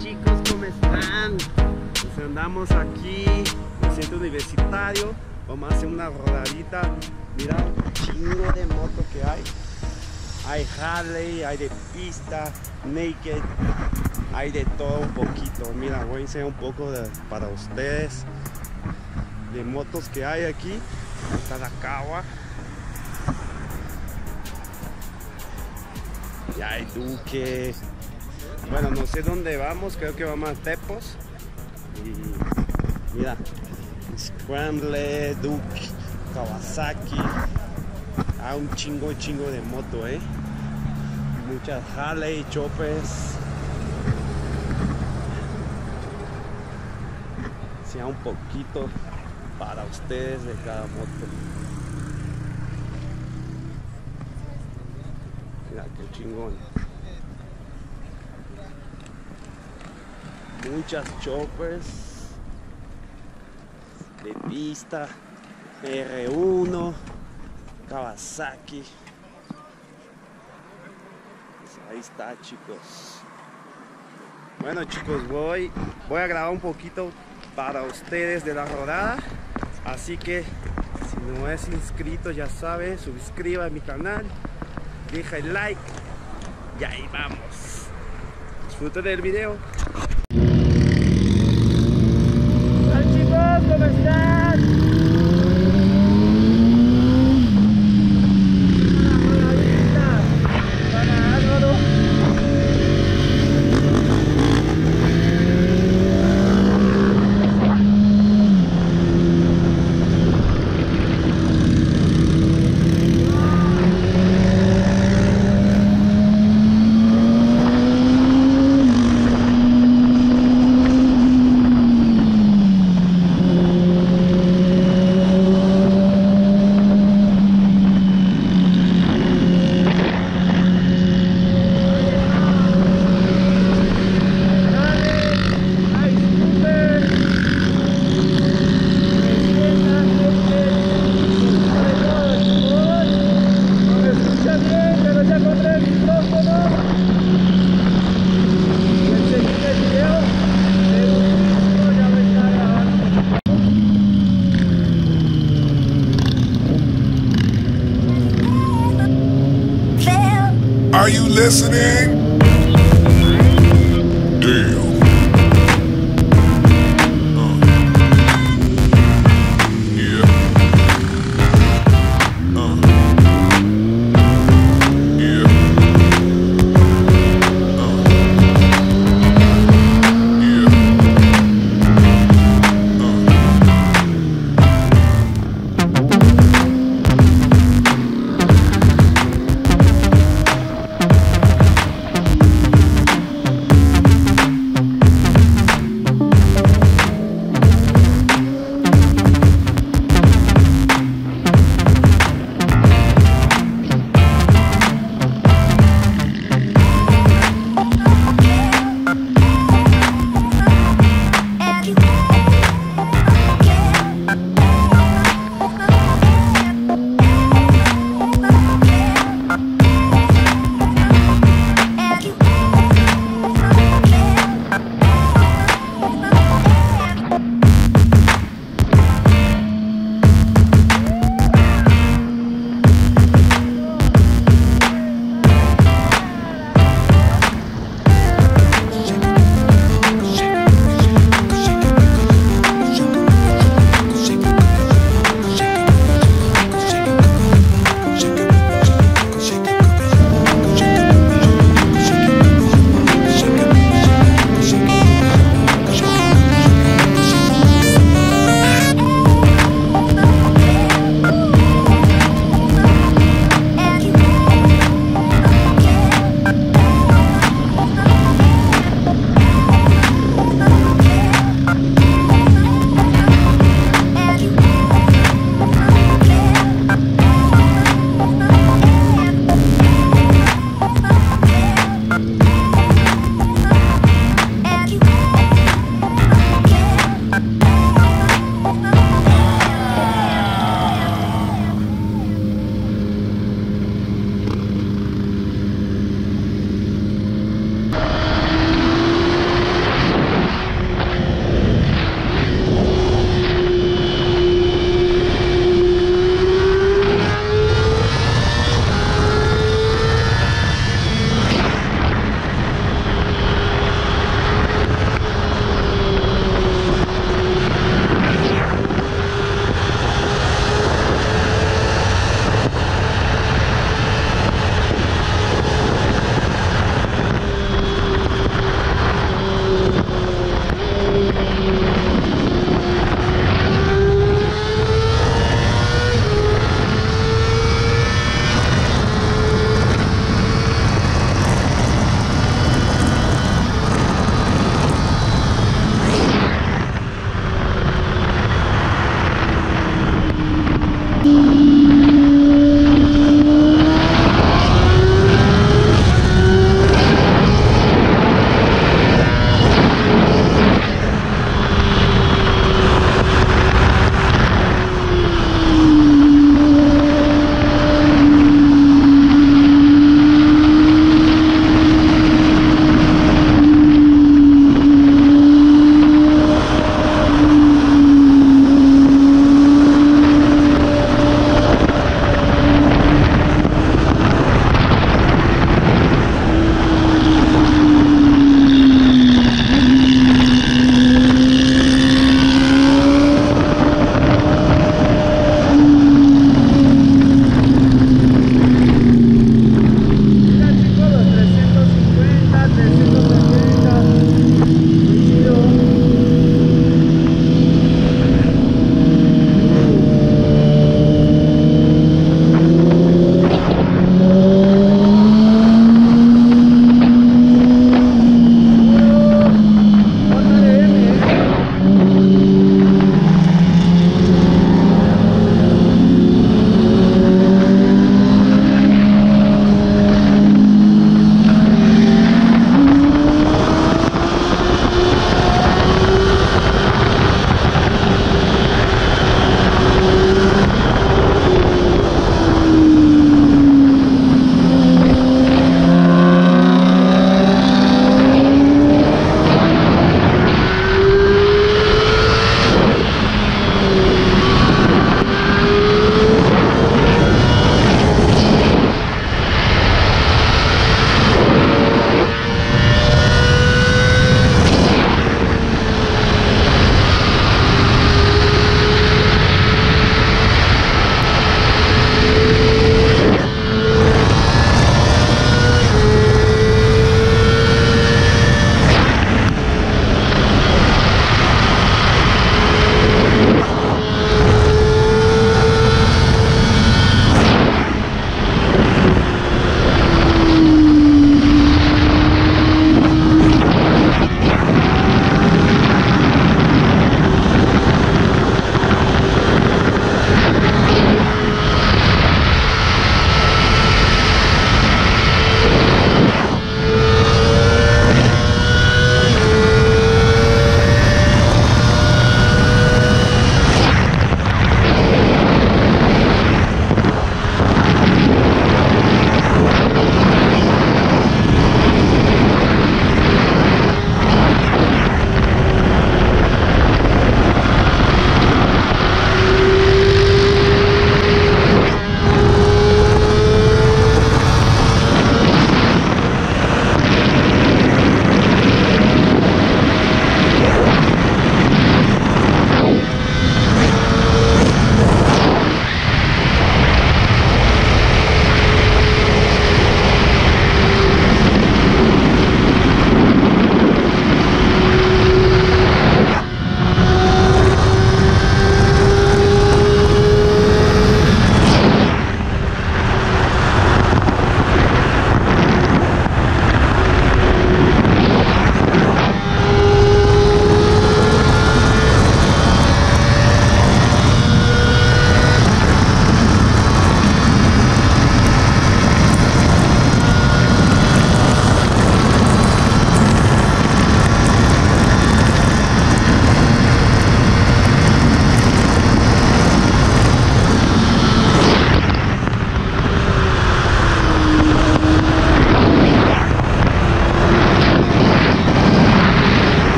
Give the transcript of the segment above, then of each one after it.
chicos, ¿cómo están? Pues andamos aquí en el centro universitario. Vamos a hacer una rodadita. Mira un chingo de motos que hay. Hay Harley, hay de pista, naked, hay de todo un poquito. Mira, voy a enseñar un poco para ustedes de motos que hay aquí. Está la Kawa. Y hay Duke. Bueno, no sé dónde vamos, creo que vamos a Tepos. Y mira, Scramble, Duke, Kawasaki. Hay un chingo de moto, muchas Harley, choppers. Sea un poquito para ustedes de cada moto. Mira qué chingón. Muchas choppers de pista, R1, Kawasaki. Pues ahí está, chicos. Bueno, chicos, voy a grabar un poquito para ustedes de la rodada. Así que si no es inscrito, ya sabe, suscriba a mi canal, deja el like y ahí vamos. Disfruten del video. Hola chicos, ¿cómo están? Are you listening? Damn. Yeah. Yeah.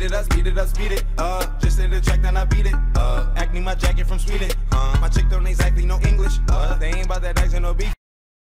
speed it up, speed it up, speed it. Just hit the track, then I beat it. Acne my jacket from Sweden. My chick don't exactly know English. They ain't about that action, no beef.